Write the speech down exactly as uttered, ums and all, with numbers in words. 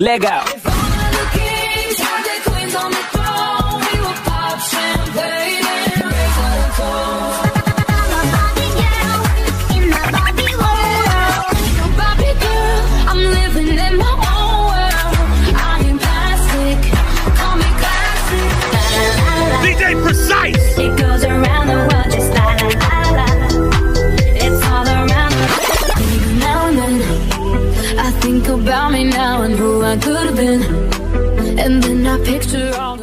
Let go. Precise. It goes around the world just la la la la. It's all around the world. Now and then I think about me now and who I could have been, and then I picture all